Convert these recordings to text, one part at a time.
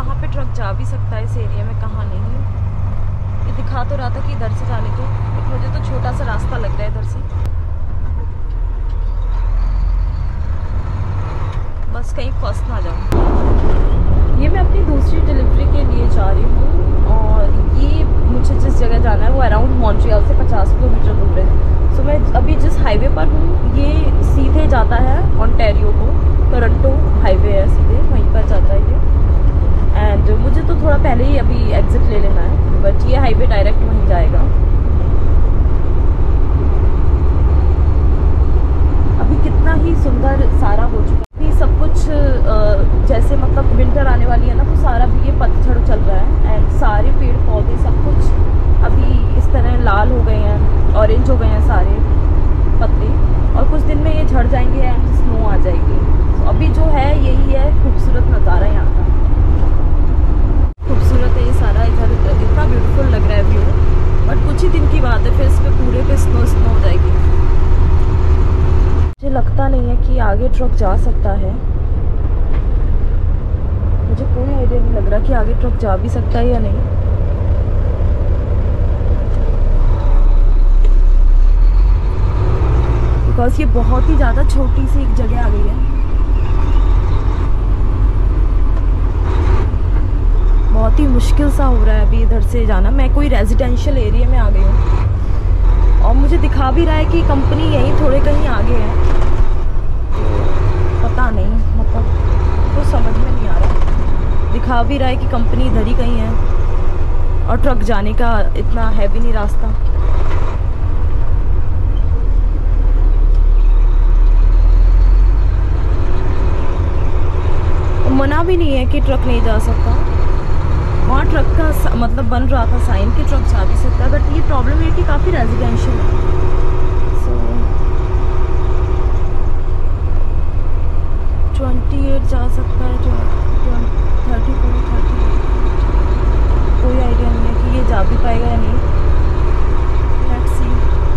कहाँ पे ट्रक जा भी सकता है इस एरिया में, कहाँ नहीं। ये दिखा तो रहा था कि इधर से जाने को, बट मुझे तो छोटा सा रास्ता लग रहा है इधर से। बस कहीं फंस ना जाऊँ। ये मैं अपनी दूसरी डिलीवरी के लिए जा रही हूँ और ये मुझे जिस जगह जाना है वो अराउंड मॉन्ट्रियल से 50 किलोमीटर दूर है। सो मैं अभी जिस हाईवे पर हूँ ये सीधे जाता है ओंटारियो को, टोरंटो हाईवे है, सीधे वहीं पर जाता है ये। एंड मुझे तो थोड़ा पहले ही अभी एग्जिट ले लेना है, बट ये हाईवे डायरेक्ट वहीं जाएगा। अभी कितना ही सुंदर सारा हो चुका है, सब कुछ जैसे मतलब विंटर आने वाली है ना, तो सारा भी ये पतझड़ चल रहा है एंड सारे पेड़ पौधे सब कुछ अभी इस तरह लाल हो गए हैं, ऑरेंज हो गए हैं सारे पत्ते, और कुछ दिन में ये झड़ जाएंगे एंड स्नो आ जाएगी। तो अभी जो है यही है खूबसूरत नज़ारा यहाँ का। खूबसूरत है ये सारा, इधर इतना ब्यूटीफुल लग रहा है व्यू, बट कुछ ही दिन की बात है फिर इस पर पूरे पे स्नो हो जाएगी। मुझे लगता नहीं है कि आगे ट्रक जा सकता है, मुझे कोई आइडिया नहीं लग रहा कि आगे ट्रक जा भी सकता है या नहीं। बिकॉज ये बहुत ही ज़्यादा छोटी सी एक जगह आ गई है, बहुत ही मुश्किल सा हो रहा है अभी इधर से जाना। मैं कोई रेजिडेंशियल एरिया में आ गई हूँ और मुझे दिखा भी रहा है कि कंपनी यहीं थोड़े कहीं आगे है, पता नहीं मतलब तो समझ में नहीं आ रहा। दिखा भी रहा है कि कंपनी इधर ही कहीं है और ट्रक जाने का इतना है भी नहीं रास्ता। मना भी नहीं है कि ट्रक नहीं जा सकता, वहाँ ट्रक का मतलब बन रहा था साइन कि ट्रक जा भी सकता है, बट ये प्रॉब्लम है कि काफ़ी रेजिडेंशियल है। सो 28 जा सकता है, 34, 30, कोई आइडिया नहीं है कि ये जा भी पाएगा या नहीं। Let's see.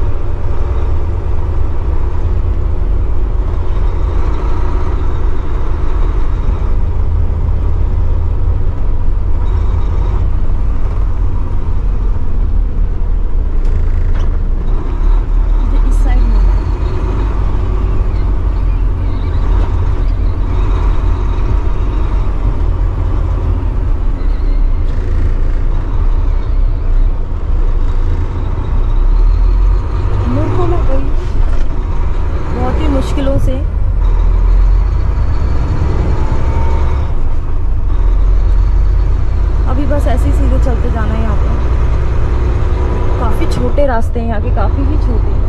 मुश्किलों से अभी बस ऐसे ही सीधे चलते जाना है। यहाँ पे काफ़ी छोटे रास्ते हैं, यहाँ के काफ़ी ही छोटे हैं।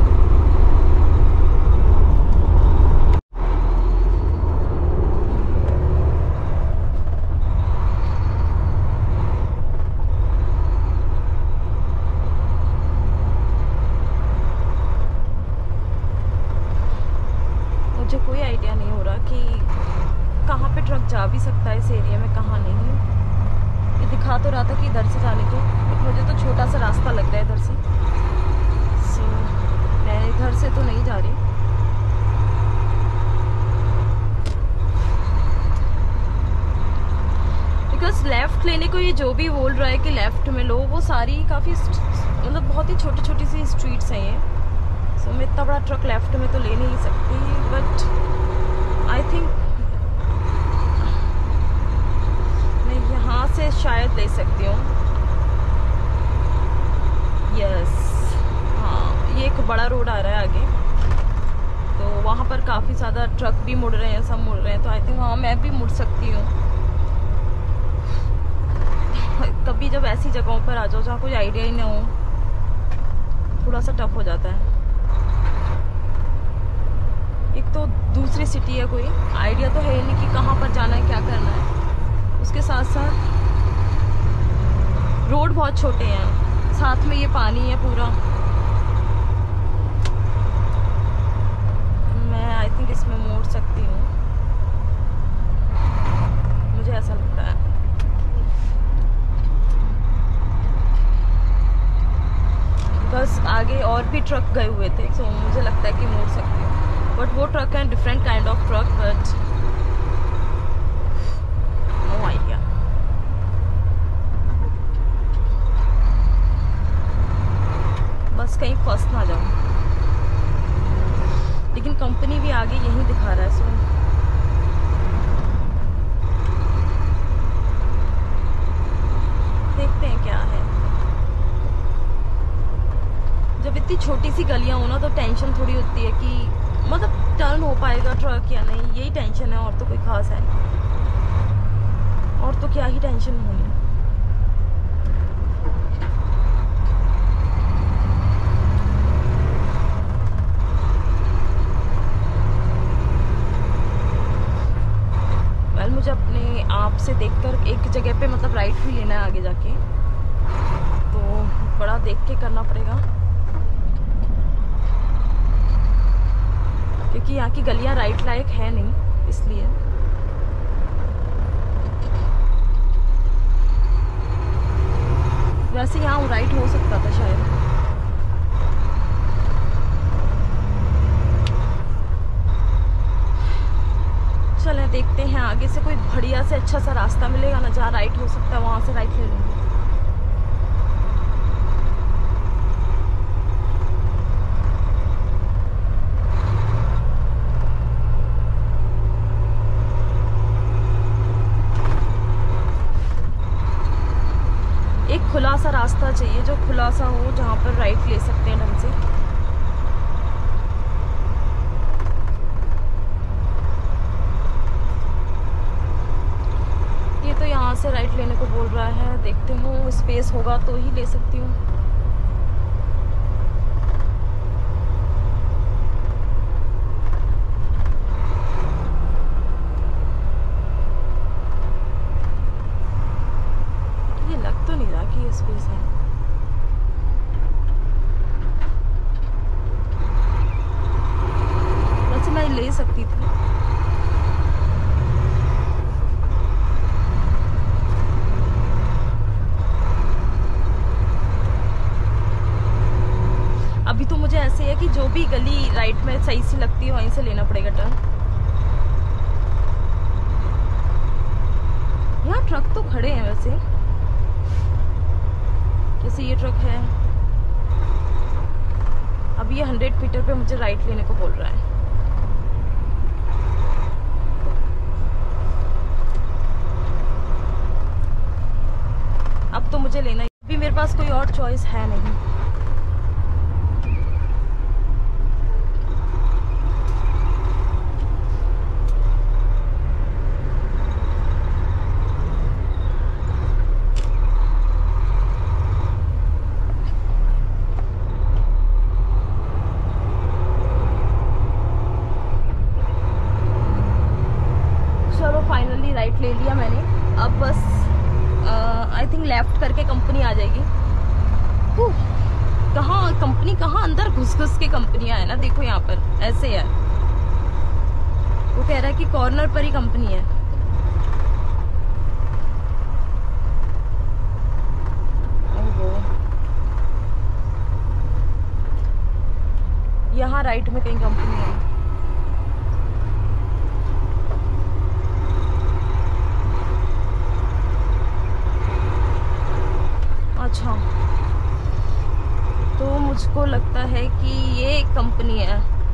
मुझे कोई आइडिया नहीं हो रहा कि कहाँ पे ट्रक जा भी सकता है इस एरिया में, कहाँ नहीं। ये दिखा तो रहा था कि इधर से जाने को, बट मुझे तो छोटा सा रास्ता लग रहा है इधर से। सो मैं इधर से तो नहीं जा रही। बिकॉज लेफ़्ट लेने को ये जो भी बोल रहा है कि लेफ़्ट में लो, वो सारी काफ़ी मतलब बहुत ही छोटी छोटी सी स्ट्रीट्स हैं ये। तो मैं इतना बड़ा ट्रक लेफ्ट में तो ले नहीं सकती, बट आई थिंक मैं यहाँ से शायद ले सकती हूँ। यस, हाँ, ये एक बड़ा रोड आ रहा है आगे, तो वहाँ पर काफ़ी ज़्यादा ट्रक भी मुड़ रहे हैं, सब मुड़ रहे हैं, तो आई थिंक हाँ मैं भी मुड़ सकती हूँ। कभी जब ऐसी जगहों पर आ जाओ जहाँ कोई आइडिया ही ना हो, थोड़ा सा टफ हो जाता है। एक तो दूसरी सिटी है, कोई आइडिया तो है ही नहीं कि कहाँ पर जाना है, क्या करना है। उसके साथ साथ रोड बहुत छोटे हैं, साथ में ये पानी है पूरा। मैं आई थिंक इसमें मोड़ सकती हूँ, मुझे ऐसा लगता है। बस आगे और भी ट्रक गए हुए थे, तो मुझे लगता है कि मोड़ सकती हूँ, बट वो ट्रक है different kind of truck, but no idea. बस कहीं फंस ना जाऊं। लेकिन कंपनी भी आगे यही दिखा रहा है, सो देखते हैं क्या है। जब इतनी छोटी सी गलियां हो ना तो टेंशन थोड़ी होती है कि मतलब टर्न हो पाएगा ट्रक या नहीं, यही टेंशन है, और तो कोई खास है नहीं। और तो क्या ही टेंशन होनी। मुझे अपने आप से देखकर एक जगह पे मतलब राइट भी लेना है आगे जाके, तो बड़ा देख के करना पड़ेगा क्योंकि यहाँ की गलियाँ राइट लायक है नहीं, इसलिए। वैसे यहाँ राइट हो सकता था शायद। चले देखते हैं आगे से कोई बढ़िया से अच्छा सा रास्ता मिलेगा ना, जहाँ राइट हो सकता है वहां से राइट ले लेंगे। एक खुला सा रास्ता चाहिए, जो खुला सा हो, जहाँ पर राइट ले सकते हैं ढंग से। तो यहाँ से राइट लेने को बोल रहा है, देखते हूँ स्पेस होगा तो ही ले सकती हूँ। ये लग तो नहीं रहा कि ये स्पेस है। वैसे मैं ले सकती थी। अभी तो मुझे ऐसे है कि जो भी गली राइट में सही सी लगती है वहीं से लेना पड़ेगा टर्न। यहाँ ट्रक तो खड़े हैं वैसे, जैसे ये ट्रक है। अब ये 100 मीटर पे मुझे राइट लेने को बोल रहा है। अब तो मुझे लेना ही, अभी मेरे पास कोई और चॉइस है नहीं। फाइनली राइट ले लिया मैंने। अब बस आई थिंक लेफ्ट करके कंपनी आ जाएगी। कहाँ कंपनी, कहाँ अंदर घुस घुस के कंपनियां है ना, देखो यहाँ पर ऐसे है। वो कह रहा है कि कॉर्नर पर ही कंपनी है। यहाँ राइट में कहीं कंपनी है। अच्छा, तो मुझको लगता है कि ये कंपनी है।